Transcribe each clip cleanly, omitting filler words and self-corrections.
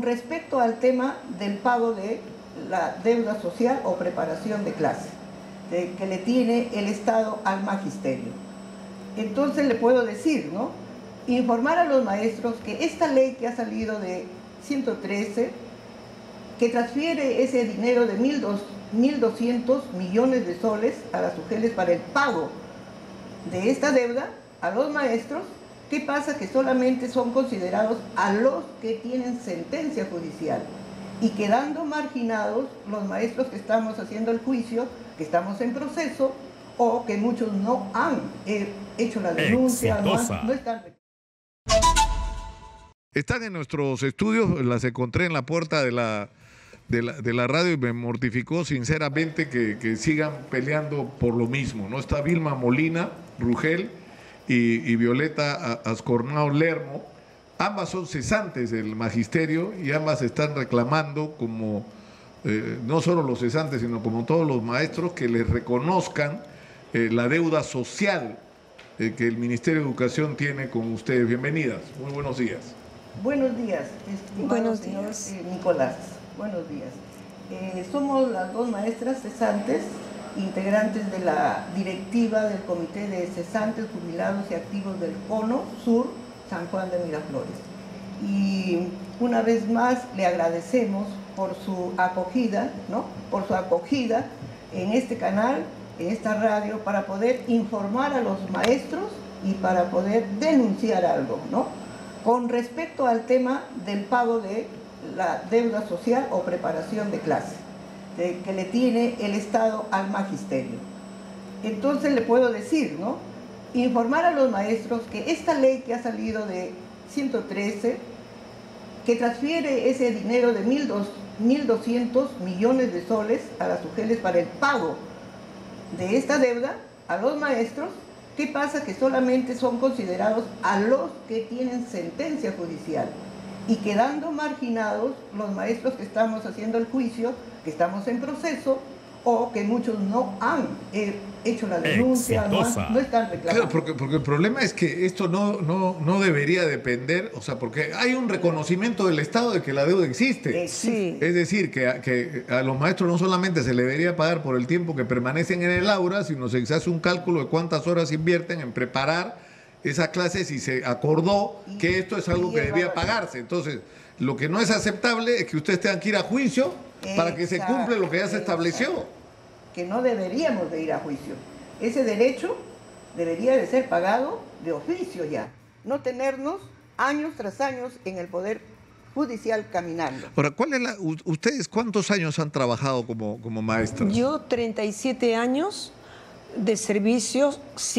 Con respecto al tema del pago de la deuda social o preparación de clase, que le tiene el Estado al magisterio. Entonces le puedo decir, ¿no? Informar a los maestros que esta ley que ha salido de 113, que transfiere ese dinero de 1.200 millones de soles a las UGELes para el pago de esta deuda a los maestros. ¿Qué pasa? Que solamente son considerados a los que tienen sentencia judicial y quedando marginados los maestros que estamos haciendo el juicio, que estamos en proceso o que muchos no han hecho la denuncia, no están. Están en nuestros estudios, las encontré en la puerta de la radio y me mortificó sinceramente que sigan peleando por lo mismo, ¿no? Está Vilma Molina Rugel y Violeta Ascornao Lermo. Ambas son cesantes del magisterio y ambas están reclamando, como no solo los cesantes, sino como todos los maestros, que les reconozcan la deuda social que el Ministerio de Educación tiene con ustedes. Bienvenidas, muy buenos días. Buenos días, buenos días. Nicolás, buenos días. Somos las dos maestras cesantes, integrantes de la directiva del Comité de Cesantes, Jubilados y Activos del Cono Sur, San Juan de Miraflores. Y una vez más le agradecemos por su acogida, ¿no? Por su acogida en este canal, en esta radio, para poder informar a los maestros y para poder denunciar algo, ¿no? Con respecto al tema del pago de la deuda social o preparación de clase, que le tiene el Estado al magisterio. Entonces le puedo decir, ¿no? Informar a los maestros que esta ley que ha salido de 113, que transfiere ese dinero de 1.200 millones de soles a las UGELes para el pago de esta deuda a los maestros. ¿Qué pasa? Que solamente son considerados a los que tienen sentencia judicial y quedando marginados los maestros que estamos haciendo el juicio, que estamos en proceso o que muchos no han hecho la denuncia, no están reclamando. Claro, porque el problema es que esto no debería depender, o sea, porque hay un reconocimiento del Estado de que la deuda existe. Sí. Es decir, que a los maestros no solamente se les debería pagar por el tiempo que permanecen en el aula, sino se hace un cálculo de cuántas horas invierten en preparar esas clases y se acordó que esto es algo que debía pagarse. Entonces, lo que no es aceptable es que ustedes tengan que ir a juicio para que se cumpla lo que ya se estableció. Que no deberíamos de ir a juicio. Ese derecho debería de ser pagado de oficio ya. No tenernos años tras años en el Poder Judicial caminando. Ahora, ¿ustedes cuántos años han trabajado como maestras? Yo 37 años de servicios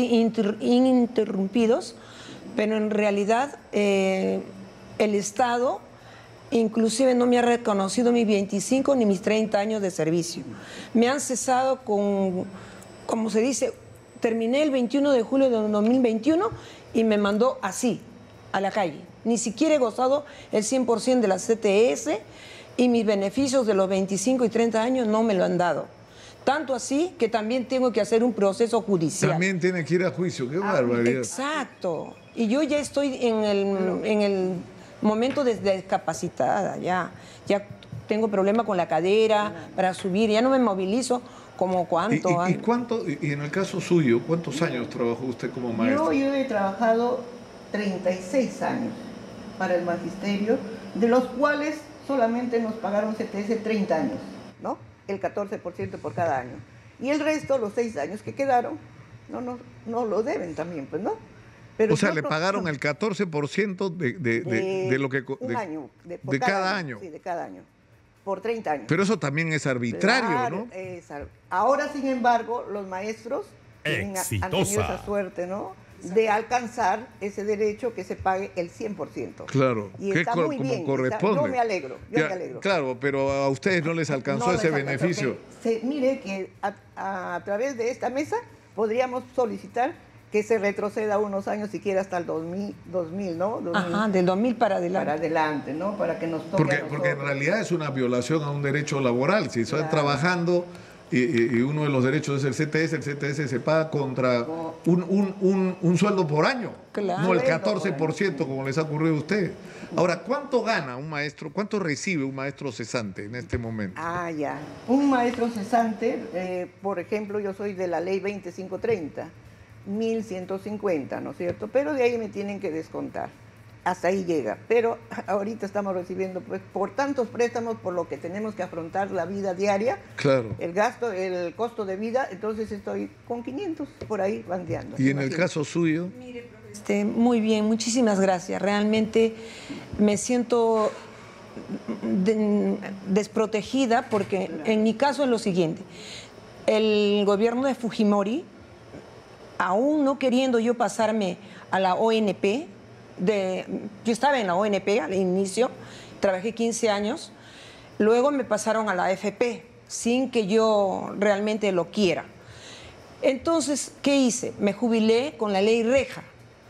ininterrumpidos, pero en realidad el Estado inclusive no me ha reconocido mis 25 ni mis 30 años de servicio. Me han cesado con, como se dice, terminé el 21 de julio de 2021 y me mandó así, a la calle. Ni siquiera he gozado el 100% de la CTS y mis beneficios de los 25 y 30 años no me lo han dado. Tanto así que también tengo que hacer un proceso judicial. También tiene que ir a juicio, qué barbaridad. Exacto. Y yo ya estoy en el momento de discapacitada, ya tengo problema con la cadera para subir, ya no me movilizo como cuánto. ¿Y en el caso suyo, cuántos años trabajó usted como maestra? Yo he trabajado 36 años para el magisterio, de los cuales solamente nos pagaron CTS 30 años, ¿no? El 14% por cada año. Y el resto, los 6 años que quedaron, no lo deben también, pues, ¿no? Pero o sea, le pagaron el 14% de lo que... Un año. De cada año. Sí, de cada año. Por 30 años. Pero eso también es arbitrario, claro, ¿no? Ahora, sin embargo, los maestros han tenido esa suerte, ¿no? De alcanzar ese derecho que se pague el 100%. Claro, y está muy como bien, corresponde. Yo me alegro. Claro, pero a ustedes no les alcanzó ese beneficio. Mire que a través de esta mesa podríamos solicitar que se retroceda unos años, siquiera hasta el 2000, ¿no? 2000, ajá, del 2000 para adelante. Para adelante, ¿no? Para que nos toque porque en realidad es una violación a un derecho laboral. Si están trabajando y uno de los derechos es el CTS se paga contra un sueldo por año, Claro. no el 14% como les ha ocurrido a usted. Ahora, ¿cuánto gana un maestro, cuánto recibe un maestro cesante en este momento? Ah, ya. Un maestro cesante, por ejemplo, yo soy de la ley 2530, 1.150, ¿no es cierto? Pero de ahí me tienen que descontar. Hasta ahí llega. Pero ahorita estamos recibiendo, pues, por tantos préstamos, por lo que tenemos que afrontar la vida diaria, Claro. el gasto, el costo de vida, entonces estoy con 500 por ahí bandeando. Y en el imagínate. caso suyo, Muy bien, muchísimas gracias. Realmente me siento desprotegida porque en mi caso es lo siguiente. El gobierno de Fujimori, aún no queriendo yo pasarme a la ONP, yo estaba en la ONP al inicio, trabajé 15 años, luego me pasaron a la AFP sin que yo realmente lo quiera. Entonces, ¿qué hice? Me jubilé con la ley Reja,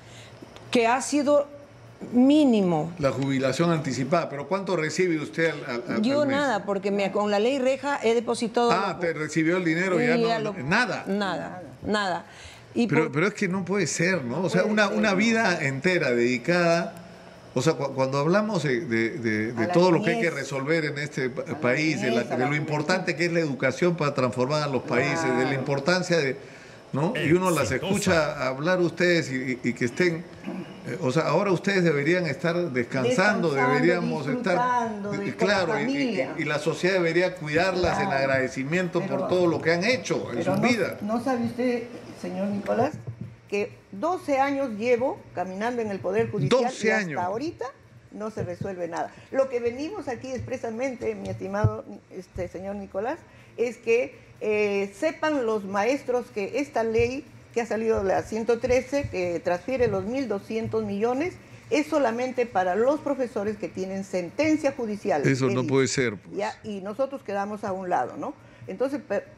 que ha sido mínimo. la jubilación anticipada, pero ¿cuánto recibe usted al Yo mes? nada, porque con la ley Reja he depositado... Ah, te recibió el dinero y ya no, nada. Nada. Y Pero es que no puede ser, ¿no? O sea, una vida entera dedicada. O sea, cuando hablamos de A la todo lo que hay que niñez. resolver en este país, niñez, a de la lo importante que es la educación para transformar a los países, de la Claro. importancia de, ¿no? Y uno las escucha hablar ustedes y que estén, o sea, ahora ustedes deberían estar descansando, deberíamos estar, disfrutando con la claro, familia. y la sociedad debería cuidarlas en Claro. agradecimiento por Pero- todo lo que han hecho en Pero sus vidas. ¿no sabe usted, señor Nicolás, que 12 años llevo caminando en el Poder Judicial 12 y años. hasta ahorita no se resuelve nada? Lo que venimos aquí expresamente, mi estimado señor Nicolás, es que sepan los maestros que esta ley que ha salido, la 113, que transfiere los 1.200 millones, es solamente para los profesores que tienen sentencia judicial. Eso no He puede dicho. ser, pues. Ya, y nosotros quedamos a un lado, ¿no? Entonces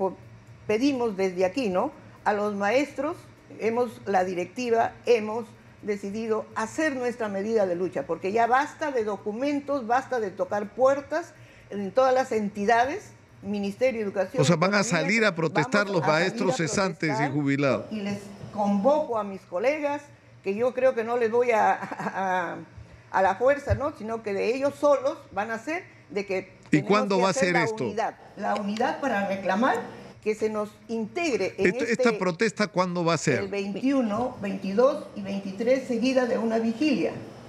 pedimos desde aquí, ¿no? A los maestros, la directiva, hemos decidido hacer nuestra medida de lucha, porque ya basta de documentos, basta de tocar puertas en todas las entidades, Ministerio de Educación. O sea, van a Economía, salir a protestar vamos los a salir maestros a cesantes y protestar, jubilados. Y les convoco a mis colegas, que yo creo que no les voy a la fuerza, ¿no? Sino que de ellos solos van a hacer de que... ¿Y tenemos cuándo que va a hacer ser la esto? La unidad para reclamar que se nos integre en ¿Esta protesta cuándo va a el ser? 21, 22 y 23 seguida de una vigilia,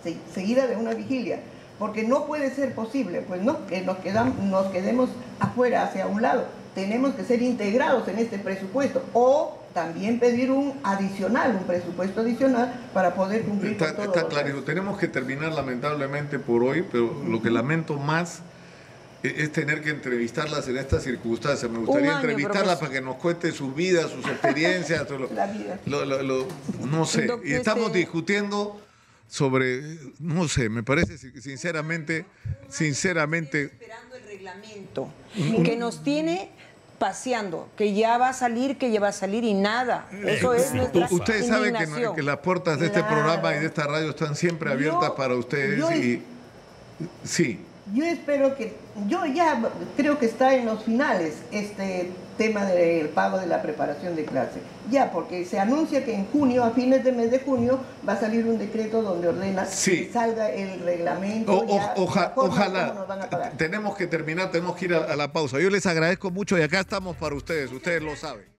porque no puede ser posible, pues no, que nos quedemos afuera, hacia un lado. Tenemos que ser integrados en este presupuesto o también pedir un presupuesto adicional para poder cumplir con todo. Está claro, tenemos que terminar lamentablemente por hoy, pero lo que lamento más es tener que entrevistarlas en estas circunstancias. Me gustaría Un año, entrevistarlas profesor. para que nos cuente sus vidas, sus experiencias. La vida. No sé, Doctor, y estamos discutiendo sobre, no sé, me parece sinceramente, esperando el reglamento que nos tiene paseando, que ya va a salir y nada. Eso es nuestra ustedes saben indignación. que las puertas de este Claro. programa y de esta radio están siempre abiertas para ustedes. Sí. Yo espero yo ya creo que está en los finales este tema del pago de la preparación de clase. Ya, porque se anuncia que en junio, a fines del mes de junio, va a salir un decreto donde ordena Sí. que salga el reglamento. La forma Ojalá. como nos van a pagar. Tenemos que terminar, tenemos que ir a la pausa. Yo les agradezco mucho y acá estamos para ustedes lo saben.